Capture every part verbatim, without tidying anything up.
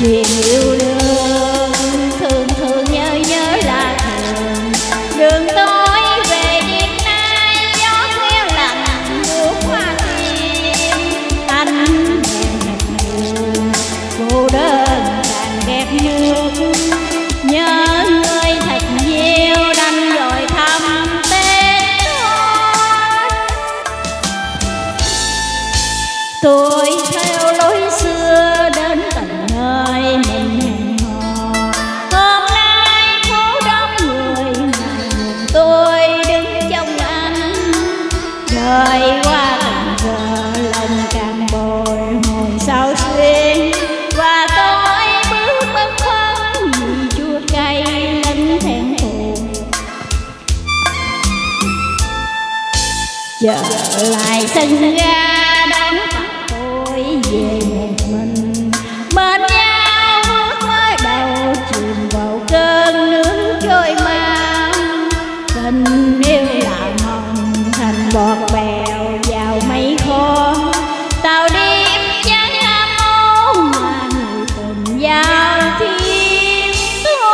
chuyện yêu đương thường thường nhớ nhớ là thường. Đường tối về đêm nay gió khuya lạnh mùa hoa tim, anh hẹn đường cô đơn càng ghét nước. Nhớ người thật nhiều đành gọi thăm tên tôi. Tôi theo lối xưa đến tận nơi mình hẹn hò. Hôm nay phố đông người, ngày buồn tôi đứng trong anh. Đời qua từng giờ lòng càng bồi hồi sao xuyên, và tôi bước bâng khuâng vì chua cay lẫn thẹn thùng. Trở lại sân ga đón tôi về một mình, bên nhau bước mới đầu chìm vào cơn nước trôi mau. Tình yêu là mộng thành bọt bèo vào mây khói, tàu đêm chán ham ố mà người tình giao thiên số.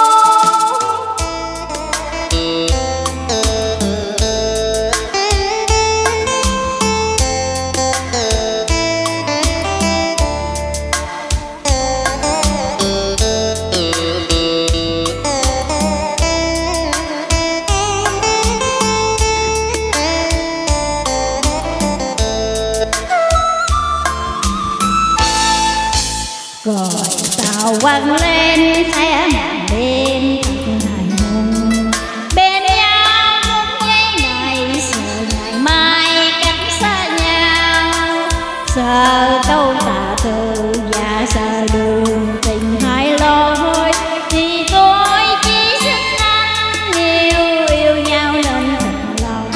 Còi tàu vang lên xe màn đêm thật hài hùng, bên nhau phút giây này sợ ngày mai cách xa nhau. Sợ câu tà từ và sợ đường tình hai lối, thì tôi chỉ xin anh yêu yêu nhau nên thật lòng.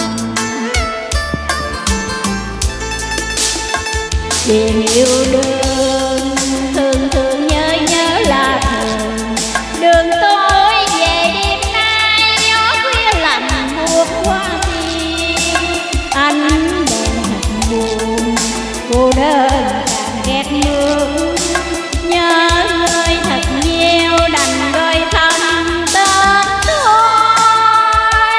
Chuyện yêu đương thường thường nhớ nhớ là thường. Đường tối về đêm nay gió khuya lạnh buốt hoa tim, anh đèn thật buồn cô đơn càng ghét nước. Nhớ người thật nhiều đành gọi thầm tên tôi.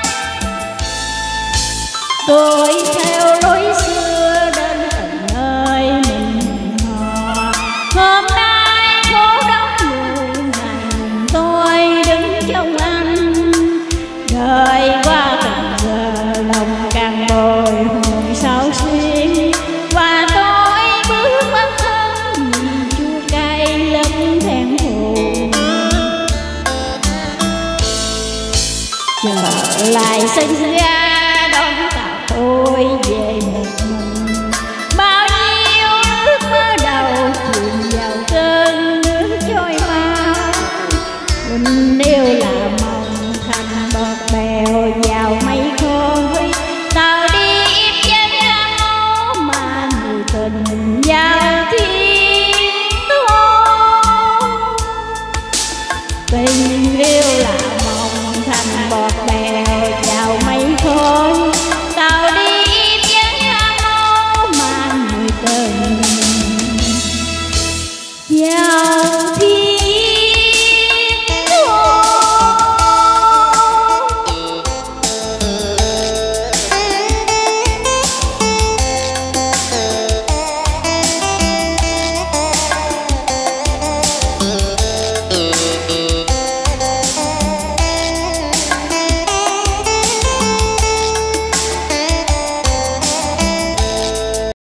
Tôi theo lối xưa đến tận nơi mình hẹn hò. Hôm nay phố đông người, ngày buồn tôi đứng trong anh. Đời qua từng giờ lòng càng bồi hồi sao xuyên, và tôi bước bâng khuâng vì chua cay lẫn thẹn thùng. Trở lại sân ga